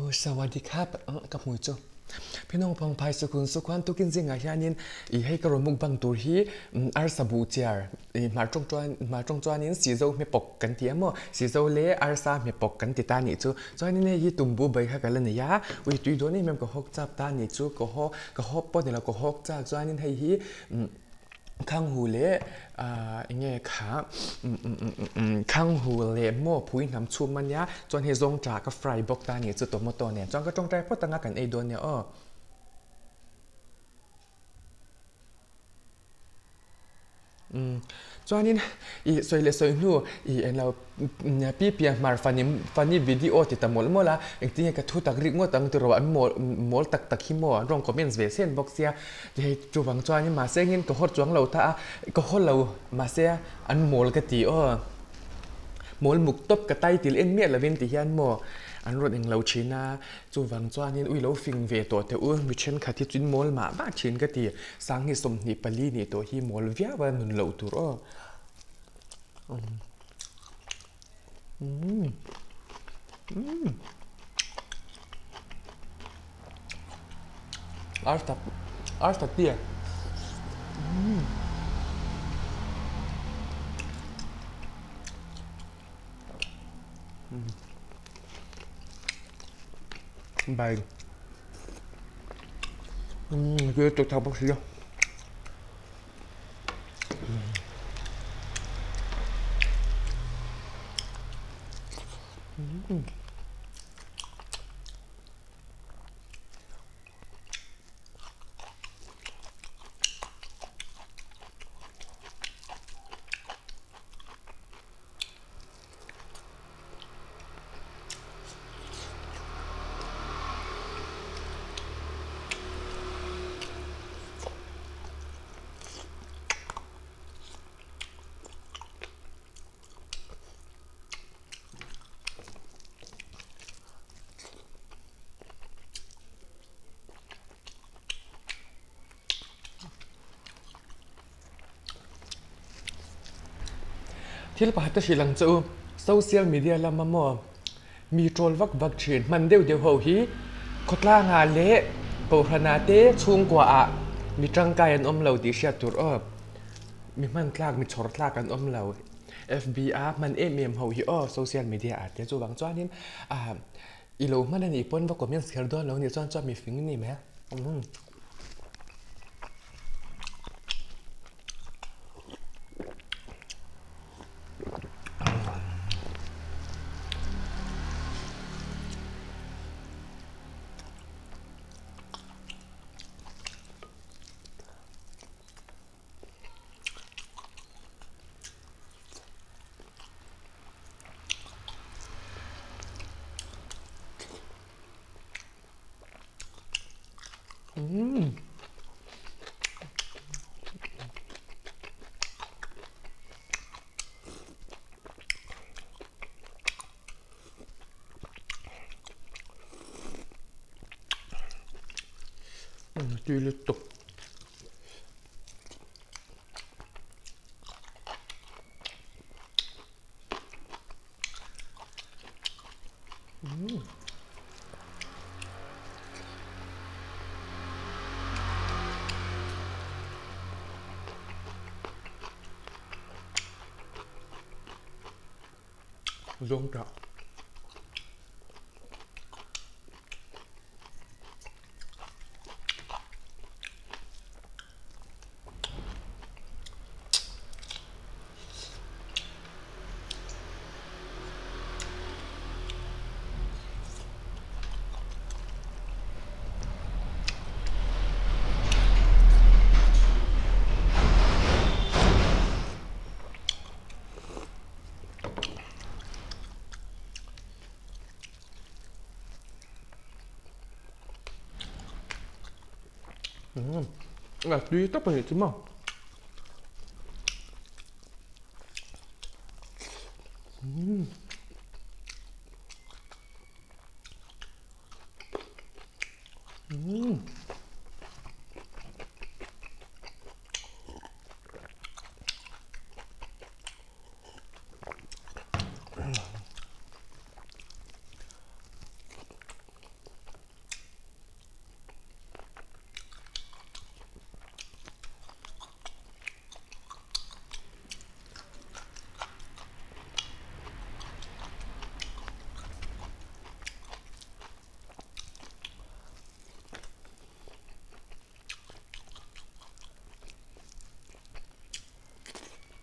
สวัสดีครับกับหมูจูพี่น้องพงไพสุขุนสุขวันตุกินจิงอาญานินอีให้กระมุกบังตูฮีอาร์สบูเจียร์มาจงจวนนินสีโจไม่ปกกันเทียมสีโจเล่อาร์ซาไม่ปกกันติตานิจูจวนนี้เนี่ยยีตุ่มบูใบฮักกันเลยเนี่ยวิตุยโดนี่มันก็ฮกจับตานิจูก็ฮกปอดเนี่ยเราก็ฮกจับจวนนี้ให้ฮีข้างหูเละยังไงขาข้างหูเละโม่พุ้ยน้ำชุ่มมันยะจนเฮซงจากกับไฟบอกตาเนี่ยจุดตัวมอตัวเนี่ยจนก็จงใจพูดตั้งกันไอ้โดนเนี่ยจวนนี้อีสวยเลยสวยนู่อีเราพี่เปียมาฟันนี่วิดีโอติดตามหมดแล้วละอย่างที่กระทุตักริกงวตั้งตัวเราหมดตักขี้หมดรองคอมเมนต์เวเซนบอกเสียจะให้จูบังจวนนี้มาเสียเงินก็ฮอดจวงเราถ้าก็ฮอดเรามาเสียอันหมดกะตีหมดหมุกตบกระไตติลเอ็นเมียละเวนติยันหมดอันรถเองเราชินะจูบังจวนนี้อุ้ยเราฟิงเวตัวแต่มิเช่นขัดที่จุนหมดมาบ้าชินกะตีสังหิสมนิปลีนี่ตัวฮีหมดวิอาวันนุนเราตัวAsta tia. Bài. Ghê tuyệt thật bác sĩ không? Thì là bà ta chỉ lắng chỗ social media là màมีโทรวักวัคซีนมันเดียวหัวหีคดล่างาเละปวดหนาเตะช่วงกว่ามีจังกายอันเราดิเชียตัวมีมันกลางมีชอร์ตลากันเรา FBI มันเอ็มหัวหีโซเชียลมีเดียอาจจะจูบางจ้านี่อีโลมันนี่ปนว่าก็มีเสียด้วยแล้วนี่จ้ามีฟิงนี่ไหมดูเลยตกลงจากดีต้องไปจริงมั้ง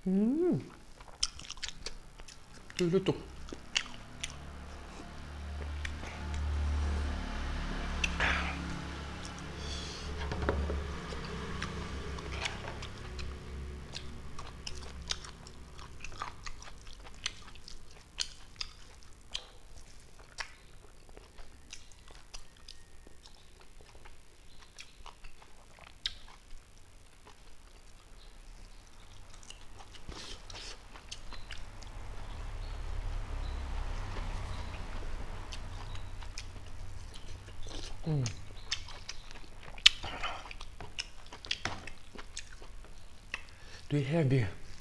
Liên tục. Tuy heavy.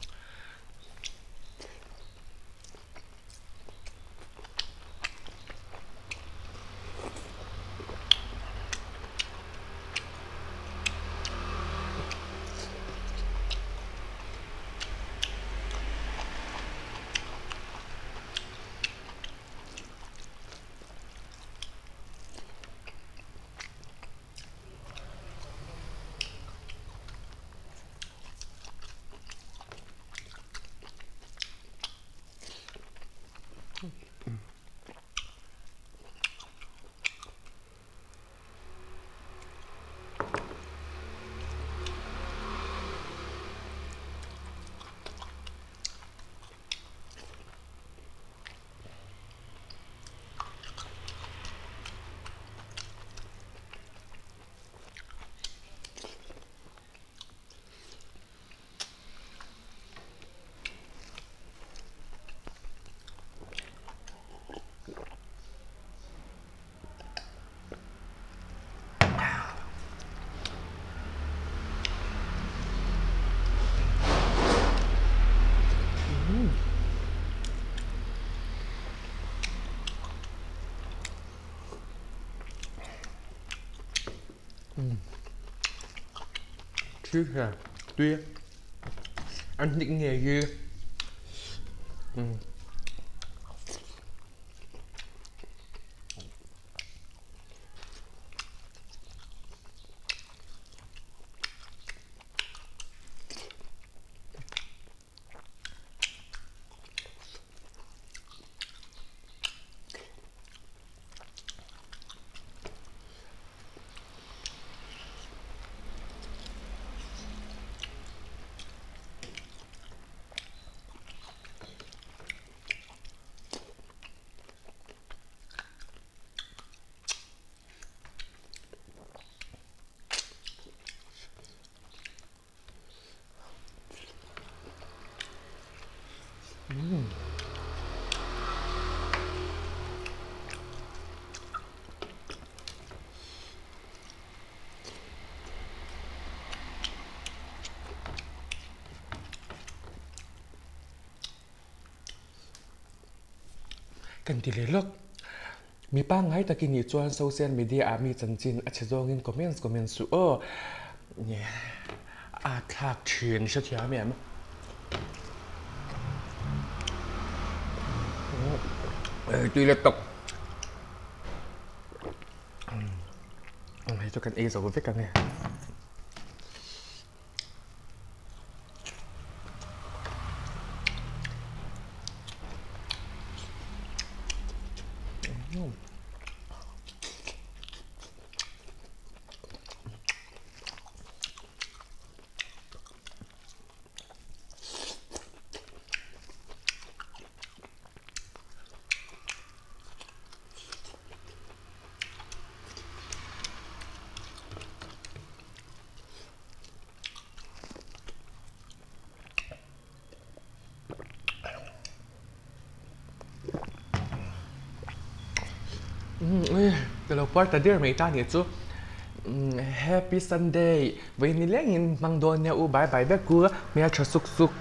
Chứ là tuy ăn những nghề ghê. Kan ti le lok mi pa ngai takin ni chuan social media a mi chanchin a chezong in comments su o ne a thak thin sha thia me am tuy là tục này cho cần e rồi với cần này cái lâu part dia mấy ta nhỉ chú Happy Sunday với ní lẽ nhìn mang đồ neo bye bye bé cua mẹ cho suk suk